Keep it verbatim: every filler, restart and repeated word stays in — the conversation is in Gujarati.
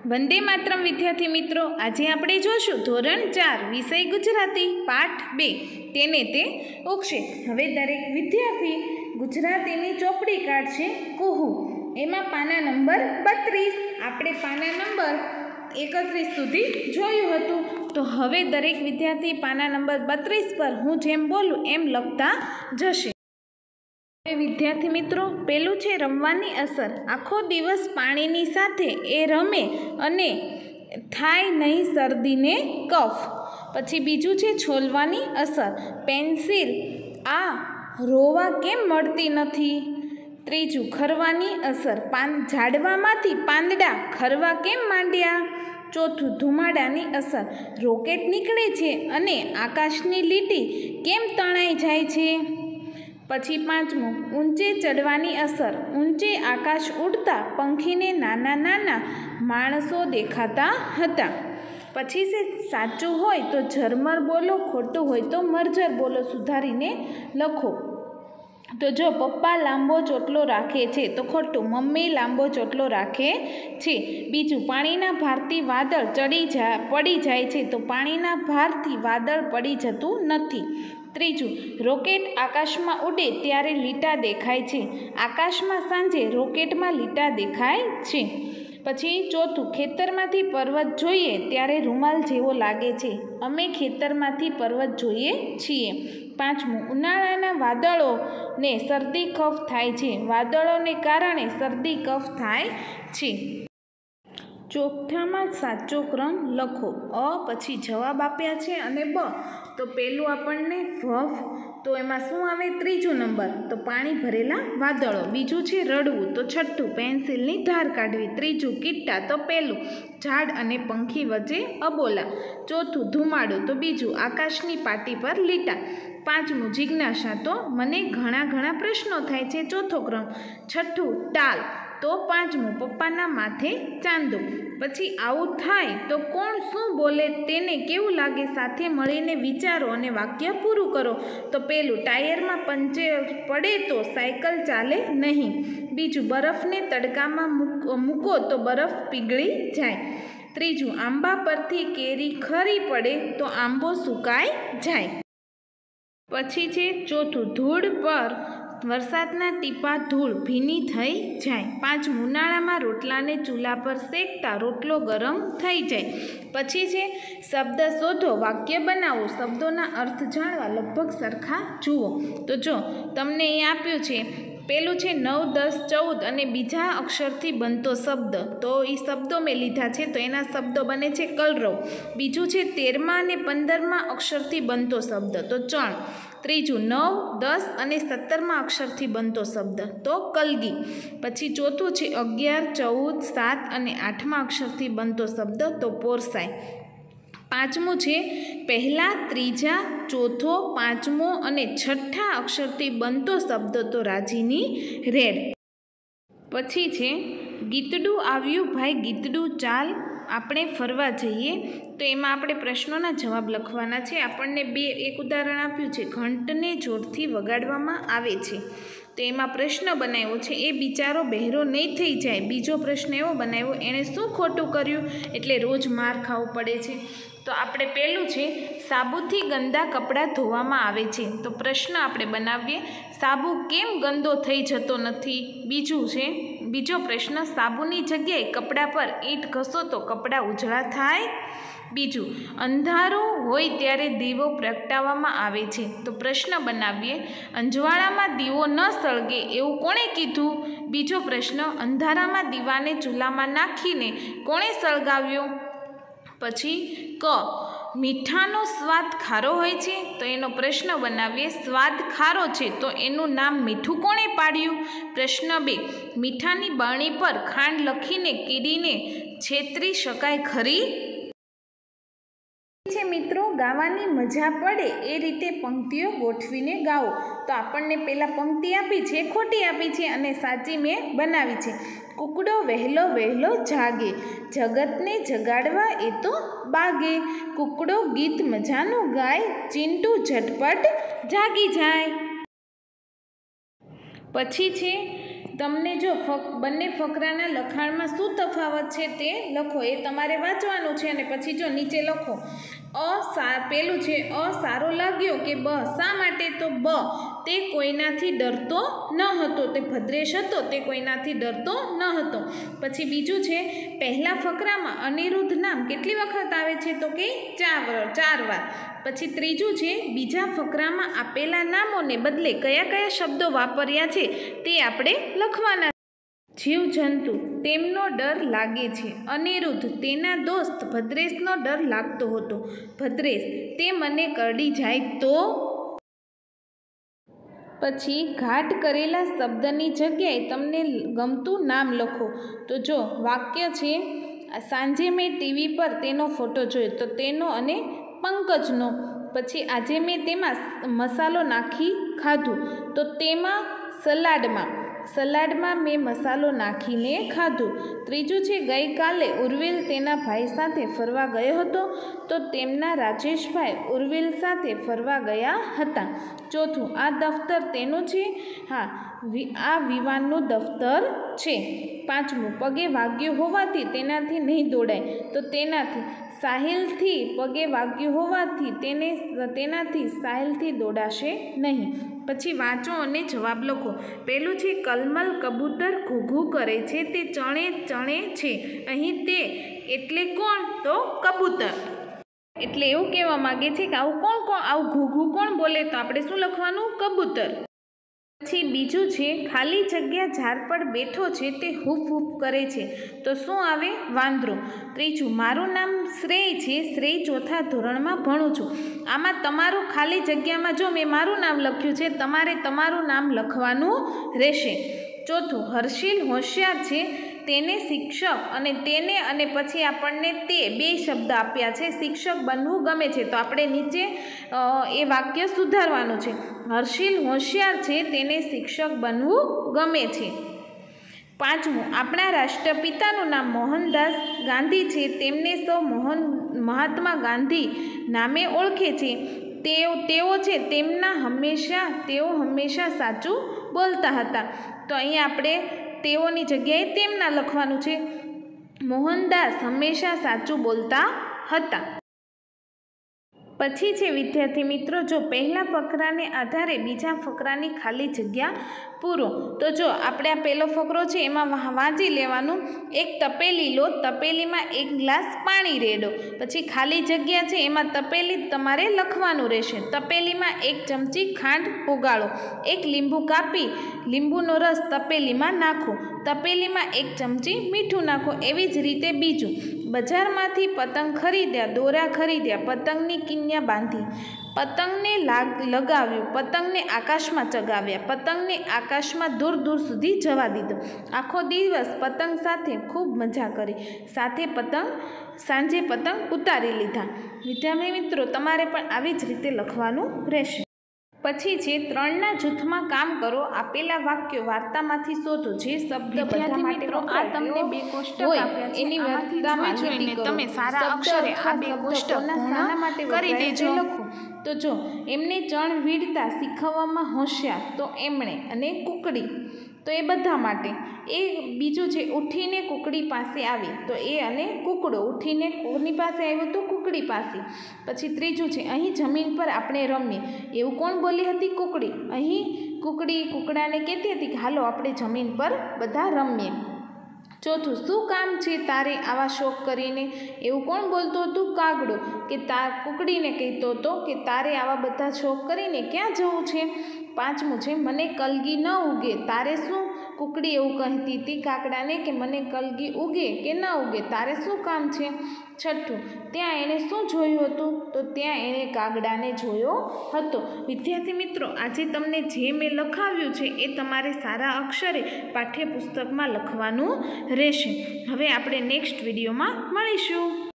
वंदे मातरम विद्यार्थी मित्रों, आज आपणे जोशुं धोरण चार विषय गुजराती पाठ बे तेने ते ओगशे। हवे दरेक विद्यार्थी गुजरातीनी चोपड़ी काढशे। कुहू एमां पाना नंबर बत्रीस आपणे पाना नंबर एकत्रीस सुधी जोयुं हतुं। तो हवे दरेक विद्यार्थी पाना नंबर बत्रीस पर हूँ जेम बोलूं एम लखता जशे। विद्यार्थी मित्रों, पेलू छे रमवानी असर। आखो दिवस पाणीनी साथे ए रमे अने थाय नहीं सर्दी ने कफ। पछी बीजू छे छोलवानी असर। पेन्सिल आ रोवा केम मळती नथी। त्रीजू खरवानी असर। पान झाडवामांथी પાંદડા खरवा केम मांड्या। चौथुं धुमाडानी असर। रोकेट निकळे छे अने आकाशनी લીટી केम तणाई जाय छे। पछी पांचमू ऊंचे चढ़वानी असर। ऊंचे आकाश उड़ता पंखीने नाना नाना माणसो देखाता हता। पछी से साचुं होय तो झरमर बोलो, खोटुं होय तो मरझर बोलो सुधारीने लखो। तो जो पप्पा लांबो चोटलो राखे छे तो खोटुं, मम्मी लांबो चोटलो राखे छे। बीजू पाणीना भारथी वादळ चढ़ी जा पड़ी जाय छे तो पाणीना भारथी वादळ पड़ी जतुं नथी। त्रीजू रोकेट आकाश में उड़े त्यारे लीटा देखाय छे। आकाश में सांजे रोकेट में लीटा देखाय छे। पछी चौथुं खेतरमांथी पर्वत जोईए त्यारे रूमाल जेवो लागे छे। अमे खेतरमांथी पर्वत जोईए छीए। पांचमू उनाळाना वादळो ने सर्दी कफ थाय छे। वादळोने कारणे सर्दी कफ थाय छे। चौथामां साचो क्रम लखो। अ पछी जवाब आप्या छे अने ब तो पेलू आपणने वफ तो एमां शुं आवे त्रीजो नंबर तो पाणी भरेला वादळो। बीजू छे रडवू तो छठ्ठुं पेन्सिलनी धार काढवी। त्रीजू किट्टा तो पेलू झाड़ अने पंखी वच्चे अबोला। चौथुं धुमाडो तो बीजू आकाशनी पाटी पर लीटा। पांचमू जिज्ञासा तो मने घणा घणा प्रश्नो थाय छे चौथो क्रम। छठ्ठुं टाल तो पांचमू पप्पाना माथे चांदो। पछी आवुं थाय तो कोण शुं बोले तेने केवुं लागे साथे मळीने विचारो अने वाक्य पूरुं करो। तो पेलू टायर में पंचर पड़े तो साइकल चाले नहीं। बीजू बरफ ने तड़का में मूको तो बरफ पीगળી जाए। त्रीजू आंबा परथी केरी खरी पड़े तो आंबो सुकाई जाए। पछी छे चौथुं धूळ पर वरसादना टीपा धूळ भीनी थई जाए। पांचमू उनाळामां रोटलाने चूला पर शेकता रोटलो गरम थई जाए। पछी छे शब्द शोधो वाक्य बनावो। शब्दोना अर्थ जाणवा लगभग सरखा जुओ। तो जो तमने ए आप्युं छे पेलू छे नौ दस चौदह अने बीजा अक्षरथी बनतो शब्द तो ए शब्दों में लीधा छे तो एना शब्दों बने छे कलरव। बीजू छे तेरमा अने पंदरमा अक्षरथी बनतो शब्द तो चण। त्रीजू नौ दस अने सत्तरमा अक्षरथी बनतो शब्द तो कलगी। पछी चौथुं छे अगियार चौदह सात अने आठमा अक्षरथी बनतो शब्द तो पोरसाय। पांचमू छे पहला त्रीजा चौथो पांचमो अने छठ्ठा अक्षरथी बनतो शब्द तो राजीनी रेड। पछी छे गीतडू आव्यू भाई गीतडू चाल आपणे फरवा जईए तो एमां आपणे प्रश्नोना जवाब लखवाना छे। आपणने बे एक उदाहरण आप्युं छे घंटने जोरथी वगाडवामां आवे छे तो एमां प्रश्न बनाव्यो छे ए बिचारो बहेरो नहीं थई जाए। बीजो प्रश्न एवो बनाव्यो एणे शुं खोटुं कर्युं एटले रोज मार खावो पड़े छे। तो आपणे पेलुं छे साबुथी गंदा कपड़ा धोवामां आवे छे तो प्रश्न आपणे बनावीए साबु केम गंदो थई जतो नथी। बीजू छे बीजो प्रश्न साबुनी जग्याए कपड़ा पर ईंट घसो तो कपड़ा उजळा थाय। बीजू अंधारुं होय त्यारे दीवो प्रगटाववामां आवे छे तो प्रश्न बनावीए अंजवाळामां दीवो न सळगे एवुं कोणे कीधुं। बीजो प्रश्न अंधारामां दीवाने चूलामां नाखीने कोणे सळगाव्यो। पछी क मीठानो स्वाद खारो होय छे तो एनो प्रश्न बनावीए स्वाद खारो छे तो एनुं नाम मीठुं कोणे पाड्युं। प्रश्न बे मीठानी बरणी पर खांड लखीने कीડીને छेतरी शकाय खरी। छे मित्रों गावानी मजा पड़े ए रीते पंक्तिओ गोठवीने गाओ। तो आपणने पेला पंक्ति आपी छे खोटी आपी छे अने साची में बनावी छे। कुकड़ो वहेलो वहेलो जागे जगतने जगाड़वा ए तो बागे। कुकड़ो गीत मजानुं गाय चींटू झटपट जागी जाय। पछी छे તમને જો ફક બંને ફકરાના લખાણમાં શું તફાવત છે તે લખો, એ તમારે વાંચવાનું છે. અને પછી જો નીચે લખો અ સા પેલું છે અ સારો લાગ્યો કે બ શા માટે? તો બ તે કોઈનાથી ડરતો ન હતો, તે ભદ્રેશ હતો, તે કોઈનાથી ડરતો ન હતો. પછી બીજું છે પહેલા ફકરામાં અનિરુદ્ધ નામ કેટલી વખત આવે છે? તો કે ચાર ચાર વાર. પછી ત્રીજું છે બીજા ફકરામાં આપેલા નામોને બદલે કયા કયા શબ્દો વાપર્યા છે તે આપણે લખવાના. જીવજંતુ તેમનો ડર લાગે છે. અનિરુદ્ધ તેના દોસ્ત ભદ્રેશનો ડર લાગતો હતો. ભદ્રેશ તે મને કરડી જાય તો. પછી ઘાટ કરેલા શબ્દની જગ્યાએ તમને ગમતું નામ લખો. તો જો વાક્ય છે સાંજે મેં ટીવી પર તેનો ફોટો જોયો, તો તેનો અને પંકજનો. પછી આજે મેં તેમાં મસાલો નાખી ખાધું, તો તેમાં સલાડમાં સલાડમાં મેં મસાલો નાખીને ખાધું. ત્રીજું છે ગઈકાલે ઉર્વિલ તેના ભાઈ સાથે ફરવા ગયો હતો, તો તેમના રાજેશભાઈ ઉર્વિલ સાથે ફરવા ગયા હતા. ચોથું આ દફતર તેનું છે. હા, આ વિવાનનું દફતર છે. પાંચમું પગે વાગ્યું હોવાથી તેનાથી નહીં દોડાય, તો તેનાથી સાહિલથી પગે વાગ્યું હોવાથી તેને તેનાથી સાહિલથી દોડાશે નહીં. પછી વાંચો અને જવાબ લખો. પહેલું છે કલમલ કબૂતર ઘૂઘૂ કરે છે, તે ચણે ચણે છે. અહીં તે એટલે કોણ? તો કબૂતર. એટલે એવું કહેવા માગે છે કે આવું કોણ કોણ આવું ઘૂઘૂ કોણ બોલે? તો આપણે શું લખવાનું? કબૂતર. પછી બીજું છે ખાલી જગ્યા ઝાડ પર બેઠો છે, તે હૂફ હૂફ કરે છે, તો શું આવે? વાંદરો. ત્રીજું મારું નામ શ્રેય છે, શ્રેય ચોથા ધોરણમાં ભણું છું. આમાં તમારું ખાલી જગ્યામાં જો મેં મારું નામ લખ્યું છે, તમારે તમારું નામ લખવાનું રહેશે. ચોથું હર્ષિલ હોશિયાર છે, તેને શિક્ષક અને તેને અને પછી આપણને તે બે શબ્દ આપ્યા છે. શિક્ષક બનવું ગમે છે, તો આપણે નીચે એ વાક્ય સુધારવાનું છે. હર્ષિલ હોશિયાર છે, તેને શિક્ષક બનવું ગમે છે. પાંચમું આપણા રાષ્ટ્રપિતાનું નામ મોહનદાસ ગાંધી છે, તેમને સૌ મોહન મહાત્મા ગાંધી નામે ઓળખે છે. તેઓ તેઓ છે તેમના હંમેશા તેઓ હંમેશા સાચું બોલતા હતા. તો અહીંયા આપણે તેઓની જગ્યાએ તેમના લખવાનું છે. મોહનદાસ હંમેશા સાચું બોલતા હતા. પછી છે વિદ્યાર્થી મિત્રો, જો પહેલા ફકરાને આધારે બીજા ફકરાની ખાલી જગ્યા પૂરો. તો જો આપણે આ પહેલો ફકરો છે એમાં વાંચી લેવાનું. એક તપેલી લો, તપેલીમાં એક ગ્લાસ પાણી રેડો. પછી ખાલી જગ્યા છે એમાં તપેલી તમારે લખવાનું રહેશે. તપેલીમાં એક ચમચી ખાંડ ઓગાળો. એક લીંબુ કાપી લીંબુનો રસ તપેલીમાં નાખો. તપેલીમાં એક ચમચી મીઠું નાખો. એવી જ રીતે બીજું. બજારમાંથી પતંગ ખરીદ્યા, દોરા ખરીદ્યા, પતંગની કિન્યા બાંધી, પતંગને લાગ લગાવ્યું, પતંગને આકાશમાં ચગાવ્યા, પતંગને આકાશમાં દૂર દૂર સુધી જવા દીધો. આખો દિવસ પતંગ સાથે ખૂબ મજા કરી. સાથે પતંગ સાંજે પતંગ ઉતારી લીધા. વિદ્યાર્થી મિત્રો, તમારે પણ આવી જ રીતે લખવાનું રહેશે. પછી છે ત્રણના જૂથમાં કામ કરો. આપેલા વાક્યો વાર્તામાંથી શોધો. જે શબ્દ બધા માટે આ તમને બે કોષ્ટક આપ્યા છે, એની વાર્તામાં જોઈને તમે સારા અક્ષરે આ બે કોષ્ટક પૂર્ણ માટે કરી દેજો. તો જો એમને ચણ વીડતા શીખવવામાં હોશિયાર, તો એમણે. અને કુકડી, તો એ બધા માટે. એ બીજું છે ઉઠીને કુકડી પાસે આવી, તો એ અને કુકડો. ઉઠીને કોની પાસે આવ્યો? તો કુકડી પાસે. પછી ત્રીજું છે અહીં જમીન પર આપણે રમીએ. એવું કોણ બોલી હતી? કુકડી. અહીં કુકડી કુકડાને કહેતી હતી કે હાલો આપણે જમીન પર બધા રમીએ. ચોથું શું કામ છે તારે આવા શોખ કરીને? એવું કોણ બોલતું હતું? કાગડો. કે તા કુકડીને કહેતો હતો કે તારે આવા બધા શોખ કરીને ક્યાં જવું છે? પાંચમું છે મને કલગી ન ઉગે, તારે શું? કુકડી એવું કહેતી હતી કાગડાને કે મને કલગી ઉગે કે ન ઉગે, તારે શું કામ છે? છઠ્ઠું ત્યાં એણે શું જોયું હતું? તો ત્યાં એણે કાગડાને જોયો હતો. વિદ્યાર્થી મિત્રો, આજે તમને જે મેં લખાવ્યું છે એ તમારે સારા અક્ષરે પાઠ્યપુસ્તકમાં લખવાનું રહેશે. હવે આપણે નેક્સ્ટ વિડીયોમાં મળીશું.